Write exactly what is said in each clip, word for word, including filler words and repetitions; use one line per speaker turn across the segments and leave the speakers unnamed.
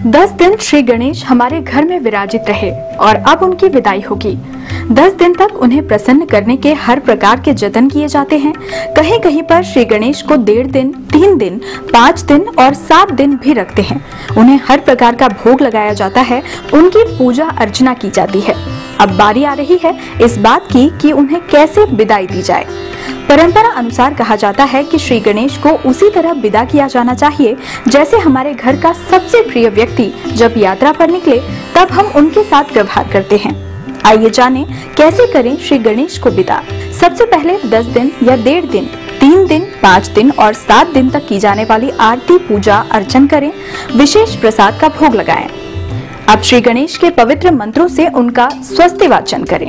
दस दिन श्री गणेश हमारे घर में विराजित रहे और अब उनकी विदाई होगी। दस दिन तक उन्हें प्रसन्न करने के हर प्रकार के जतन किए जाते हैं। कहीं कहीं पर श्री गणेश को डेढ़ दिन, तीन दिन, पाँच दिन और सात दिन भी रखते हैं। उन्हें हर प्रकार का भोग लगाया जाता है, उनकी पूजा अर्चना की जाती है। अब बारी आ रही है इस बात की कि उन्हें कैसे विदाई दी जाए। परंपरा अनुसार कहा जाता है कि श्री गणेश को उसी तरह विदा किया जाना चाहिए जैसे हमारे घर का सबसे प्रिय व्यक्ति जब यात्रा पर निकले तब हम उनके साथ व्यवहार करते हैं। आइए जानें कैसे करें श्री गणेश को विदा। सबसे पहले दस दिन या डेढ़ दिन, तीन दिन, पाँच दिन और सात दिन तक की जाने वाली आरती, पूजा अर्चन करें। विशेष प्रसाद का भोग लगाएं। अब श्री गणेश के पवित्र मंत्रों से उनका स्वस्ति वाचन करें।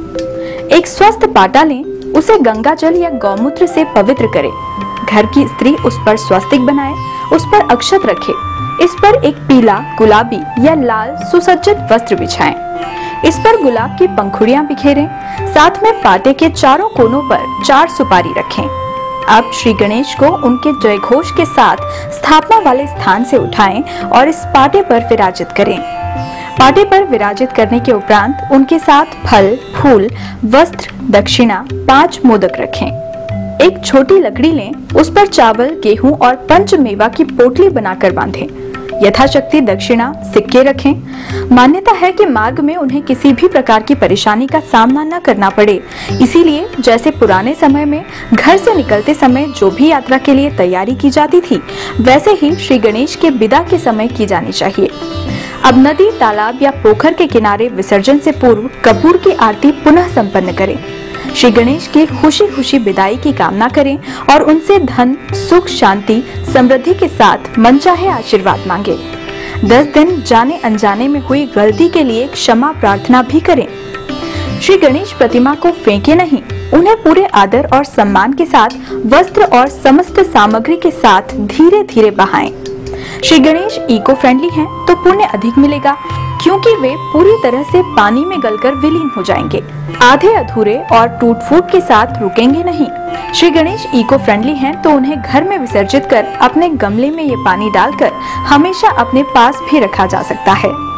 एक स्वस्थ पाटा लें, उसे गंगा जल या गौमूत्र से पवित्र करें। घर की स्त्री उस पर स्वस्तिक बनाए, उस पर अक्षत रखे। इस पर एक पीला, गुलाबी या लाल सुसज्जित वस्त्र बिछाएं। इस पर गुलाब की पंखुड़ियां बिखेरें। साथ में पाटे के चारों कोनों पर चार सुपारी रखें। अब श्री गणेश को उनके जयघोष के साथ स्थापना वाले स्थान से उठाएं और इस पाटे पर विराजित करें। पाटे पर विराजित करने के उपरांत उनके साथ फल, फूल, वस्त्र, दक्षिणा, पांच मोदक रखें। एक छोटी लकड़ी लें, उस पर चावल, गेहूं और पंचमेवा की पोटली बनाकर बांधें। यथाशक्ति दक्षिणा, सिक्के रखें। मान्यता है कि मार्ग में उन्हें किसी भी प्रकार की परेशानी का सामना न करना पड़े, इसीलिए जैसे पुराने समय में घर से निकलते समय जो भी यात्रा के लिए तैयारी की जाती थी, वैसे ही श्री गणेश के विदा के समय की जानी चाहिए। अब नदी, तालाब या पोखर के किनारे विसर्जन से पूर्व कपूर की आरती पुनः संपन्न करें। श्री गणेश की खुशी खुशी विदाई की कामना करें और उनसे धन, सुख, शांति, समृद्धि के साथ मनचाहे आशीर्वाद मांगे। दस दिन जाने अनजाने में हुई गलती के लिए क्षमा प्रार्थना भी करें। श्री गणेश प्रतिमा को फेंके नहीं, उन्हें पूरे आदर और सम्मान के साथ वस्त्र और समस्त सामग्री के साथ धीरे धीरे बहाएं। श्री गणेश इको फ्रेंडली हैं, तो पुण्य अधिक मिलेगा क्योंकि वे पूरी तरह से पानी में गलकर विलीन हो जाएंगे। आधे अधूरे और टूट फूट के साथ रुकेंगे नहीं। श्री गणेश इको फ्रेंडली हैं, तो उन्हें घर में विसर्जित कर अपने गमले में ये पानी डालकर हमेशा अपने पास भी रखा जा सकता है।